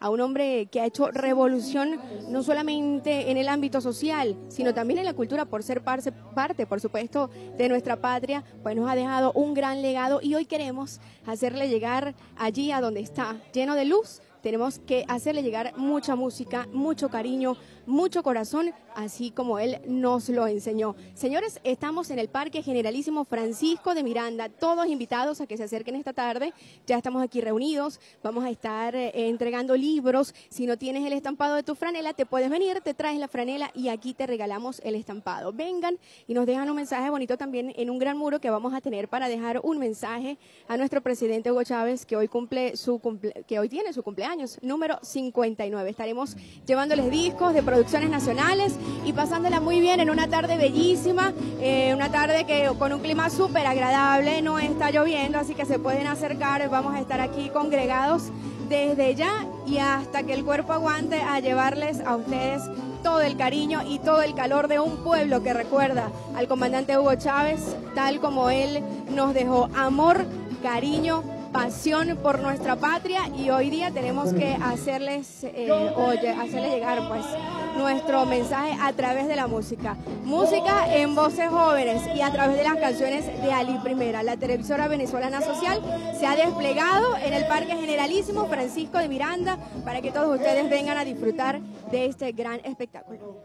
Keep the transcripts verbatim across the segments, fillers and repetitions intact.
a un hombre que ha hecho revolución no solamente en el ámbito social, sino también en la cultura por ser parte, parte, por supuesto, de nuestra patria, pues nos ha dejado un gran legado y hoy queremos hacerle llegar allí a donde está, lleno de luz. Tenemos que hacerle llegar mucha música, mucho cariño, mucho corazón, así como él nos lo enseñó. Señores, estamos en el Parque Generalísimo Francisco de Miranda, todos invitados a que se acerquen esta tarde. Ya estamos aquí reunidos, vamos a estar eh, entregando libros. Si no tienes el estampado de tu franela, te puedes venir, te traes la franela y aquí te regalamos el estampado. Vengan y nos dejan un mensaje bonito también en un gran muro que vamos a tener para dejar un mensaje a nuestro presidente Hugo Chávez, que hoy cumple su cumple, que hoy tiene su cumpleaños. Número cincuenta y nueve. Estaremos llevándoles discos de producciones nacionales y pasándola muy bien en una tarde bellísima, eh, una tarde que con un clima súper agradable, no está lloviendo, así que se pueden acercar. Vamos a estar aquí congregados desde ya y hasta que el cuerpo aguante a llevarles a ustedes todo el cariño y todo el calor de un pueblo que recuerda al comandante Hugo Chávez, tal como él nos dejó amor, cariño, pasión por nuestra patria, y hoy día tenemos que hacerles eh, oye, hacerles llegar pues nuestro mensaje a través de la música. Música en voces jóvenes y a través de las canciones de Ali Primera. La televisora venezolana social se ha desplegado en el Parque Generalísimo Francisco de Miranda para que todos ustedes vengan a disfrutar de este gran espectáculo.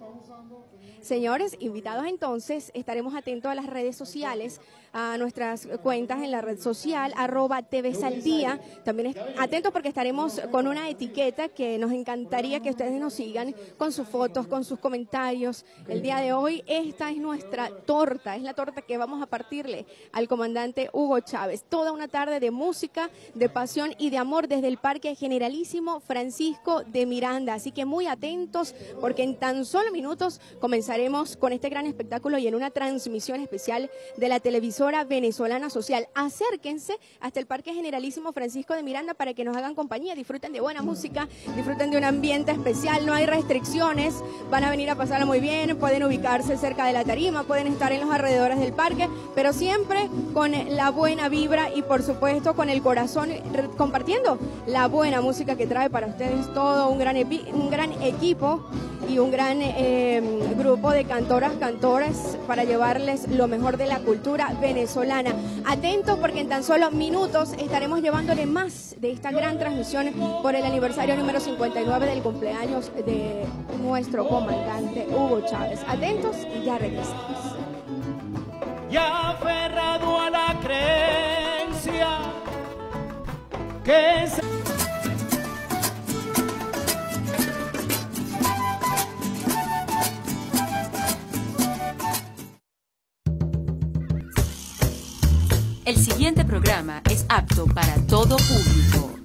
Señores, invitados entonces, estaremos atentos a las redes sociales, a nuestras cuentas en la red social, arroba T V Saldía. También atentos porque estaremos con una etiqueta que nos encantaría que ustedes nos sigan con sus fotos, con sus comentarios. El día de hoy esta es nuestra torta, es la torta que vamos a partirle al comandante Hugo Chávez. Toda una tarde de música, de pasión y de amor desde el Parque Generalísimo Francisco de Miranda. Así que muy atentos porque en tan solo minutos comenzaremos con este gran espectáculo y en una transmisión especial de la televisora venezolana social. Acérquense hasta el Parque Generalísimo Francisco de Miranda para que nos hagan compañía, disfruten de buena música, disfruten de un ambiente especial, no hay restricciones, van a venir a pasarla muy bien, pueden ubicarse cerca de la tarima, pueden estar en los alrededores del parque, pero siempre con la buena vibra y por supuesto con el corazón, compartiendo la buena música que trae para ustedes todo un gran, un gran equipo y un gran eh, grupo de cantoras, cantores para llevarles lo mejor de la cultura venezolana. Atentos porque en tan solo minutos estaremos llevándole más de esta gran transmisión por el aniversario número cincuenta y nueve del cumpleaños de nuestro comandante Hugo Chávez. Atentos y ya regresamos. Ya aferrado a la creencia que se... El siguiente programa es apto para todo público.